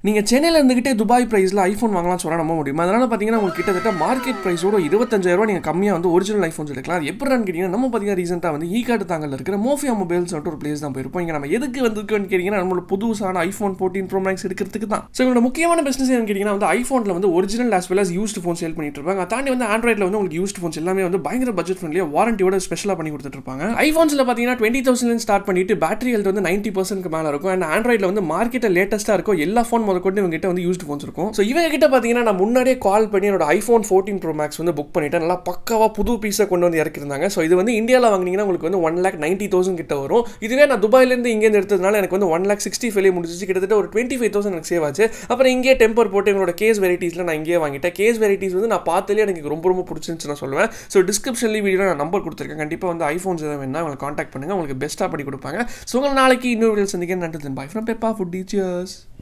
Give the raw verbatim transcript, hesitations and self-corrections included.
நீங்கள் சென்னையில் இருந்துகிட்டே துபாய் ப்ரைஸில் ஐஃபோன் வாங்கலாம் சொல்ல நம்ப முடியும். அதனால் பார்த்தீங்கன்னா உங்களுக்கு கிட்டத்தட்ட மார்க்கெட் ப்ரைஸோட இருபத்தஞ்சாயிரம் நீங்கள் கம்மியாக வந்து ஒரிஜினல் ஐஃபோன்ஸ் எடுக்கலாம். அது எப்படின்னு கேட்டிங்கன்னா நம்ம பார்த்தீங்கன்னா ரீசெண்டாக வந்து ஈக்காட்டுத்தாங்கல் இருக்கிற மோஃபியா மொபைல்ஸ் சொல்லிட்டு ஒரு பிளேஸ் தான் போயிருப்போம். இங்கே நம்ம எதுக்கு வந்துருக்கோன்னு கேட்டிங்கன்னா நம்மளோட புதுசான ஐஃபோன் ஃபோர்டீன் ப்ரோ மேக்ஸ் எடுக்கிறதுக்கு தான். ஸோ இவங்களோட முக்கியமான பிஸ்னஸ் என்னன்னு கேட்டிங்கன்னா வந்து ஐஃபோனில் வந்து original as well as used phone sale பண்ணிட்டு இருப்பாங்க. அதை தாண்டி வந்து ஆண்ட்ராய்டில் வந்து உங்களுக்கு யூஸ்டு ஃபோன்ஸ் எல்லாமே வந்து பயங்கர பட்ஜெட் ஃப்ரெண்ட்லியாக வாரண்டியோட ஸ்பெஷலாக பண்ணி கொடுத்துட்டு இருப்பாங்க. ஐஃபோன்ஸில் பார்த்தீங்கன்னா டுவெண்ட்டி தௌசண்ட் ஸ்டார்ட் பண்ணிட்டு பேட்டரி ஹெல்த் வந்து நைன்ட்டி பர்சன்ட் மேலே இருக்கும். அண்ட் ஆண்ட்ராய்டில் வந்து மார்க்கெட்டில் லேட்டஸ்ட்டாக இருக்கும் எல்லா ஃபோன் முதல் கொண்டு இவங்க கிட்ட வந்து யூஸ்டு ஃபோன்ஸ் இருக்கும். ஸோ இவங்க கிட்ட பார்த்தீங்கன்னா நான் முன்னாடியே கால் பண்ணி என்னோட ஐஃபோன் ஃபோர்டீன் ப்ரோ மேக்ஸ் வந்து புக் பண்ணிட்டேன். நல்லா பக்காவாக புது பீஸை கொண்டு வந்து இறக்கிருந்தாங்க. ஸோ இது வந்து இந்தியாவில் வாங்கினீங்கன்னா உங்களுக்கு வந்து ஒன் லேக் நைன்ட்டி தௌசண்ட் கிட்ட வரும். இதுவே நான் துபாயிலேருந்து இங்கேருந்து எடுத்ததுனால எனக்கு வந்து ஒன் லேக் சிக்ஸ்டி ஃபைவ் முடிஞ்சிச்சு. கிட்டத்தட்ட ஒரு டுவெண்ட்டி ஃபைவ் தௌசண்ட் எனக்கு சேவ் ஆச்சு. அப்புறம் இங்கே டெம்பர் போட்டு எங்களோட கேஸ் வெரைட்டிஸில் நான் இங்கேயே வாங்கிட்டேன். கேஸ் வெரைட்டிஸ் வந்து நான் பார்த்தாலே எனக்கு ரொம்ப ரொம்ப பிடிச்சிருந்துச்சு நான் சொல்லுவேன். ஸோ டிஸ்கிரிப்ஷன்லேயும் வீடியோ நான் நம்பர் கொடுத்துருக்கேன். கண்டிப்பாக வந்து ஐஃபோன்ஸ் எதாவது வேணா அவங்களை காண்டாக்ட் பண்ணுங்கள். உங்களுக்கு பெஸ்ட்டாக பண்ணி கொடுப்பாங்க. ஸோ உங்களை நாளைக்கு இன்னொரு வீடியோ சந்திக்கிறேன். நன்றி. Bye from Pepper Foodie. Cheers.